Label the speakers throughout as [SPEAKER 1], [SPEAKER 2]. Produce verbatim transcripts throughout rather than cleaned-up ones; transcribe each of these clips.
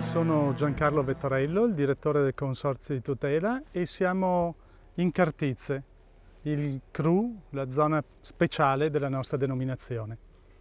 [SPEAKER 1] sono Giancarlo Vettorello, il direttore del Consorzio di Tutela, e siamo in Cartizze, il C R U, la zona speciale della nostra denominazione.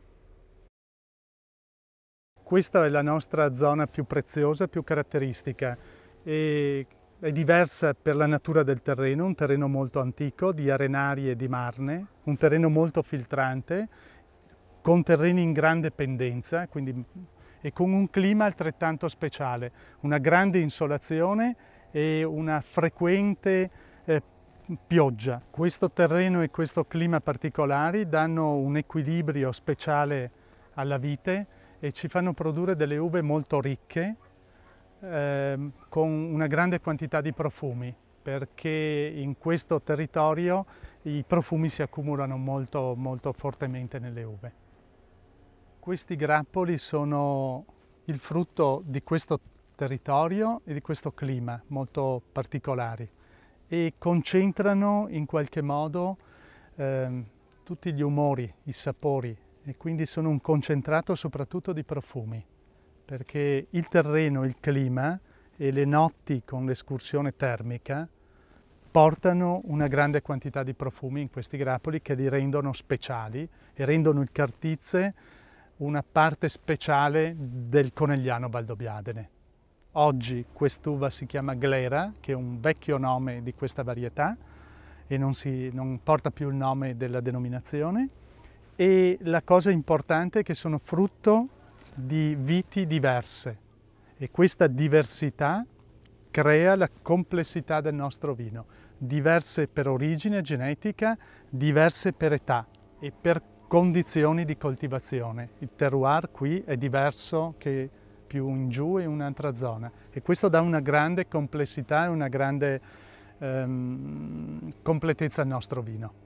[SPEAKER 1] Questa è la nostra zona più preziosa, più caratteristica, e è diversa per la natura del terreno, un terreno molto antico, di arenari e di marne, un terreno molto filtrante, con terreni in grande pendenza, quindi, e con un clima altrettanto speciale, una grande insolazione e una frequente eh, pioggia. Questo terreno e questo clima particolari danno un equilibrio speciale alla vite e ci fanno produrre delle uve molto ricche, eh, con una grande quantità di profumi, perché in questo territorio i profumi si accumulano molto, molto fortemente nelle uve. Questi grappoli sono il frutto di questo territorio e di questo clima molto particolari e concentrano in qualche modo eh, tutti gli umori, i sapori, e quindi sono un concentrato soprattutto di profumi, perché il terreno, il clima e le notti con l'escursione termica portano una grande quantità di profumi in questi grappoli che li rendono speciali e rendono il Cartizze una parte speciale del Conegliano Valdobbiadene. Oggi quest'uva si chiama Glera, che è un vecchio nome di questa varietà e non, si, non porta più il nome della denominazione, e la cosa importante è che sono frutto di viti diverse e questa diversità crea la complessità del nostro vino, diverse per origine genetica, diverse per età e per condizioni di coltivazione. Il terroir qui è diverso che più in giù in un'altra zona e questo dà una grande complessità e una grande ehm, completezza al nostro vino.